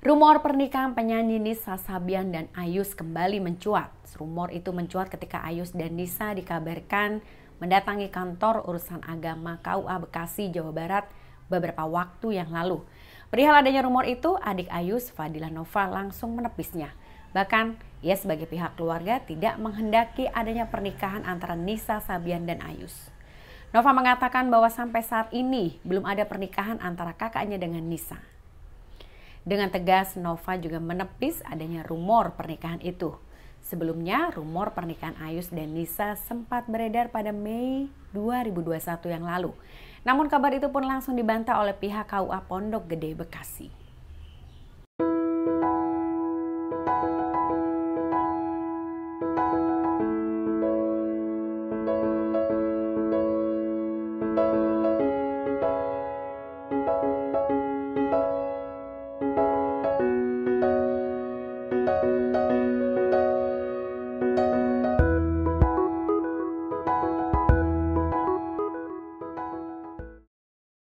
Rumor pernikahan penyanyi Nisa Sabian dan Ayus kembali mencuat. Rumor itu mencuat ketika Ayus dan Nisa dikabarkan mendatangi kantor urusan agama KUA Bekasi, Jawa Barat beberapa waktu yang lalu. Perihal adanya rumor itu, adik Ayus, Fadila Nova, langsung menepisnya. Bahkan, ia sebagai pihak keluarga tidak menghendaki adanya pernikahan antara Nisa Sabian dan Ayus. Nova mengatakan bahwa sampai saat ini belum ada pernikahan antara kakaknya dengan Nisa. Dengan tegas, Nova juga menepis adanya rumor pernikahan itu. Sebelumnya, rumor pernikahan Ayus dan Nisa sempat beredar pada Mei 2021 yang lalu. Namun kabar itu pun langsung dibantah oleh pihak KUA Pondok Gede Bekasi.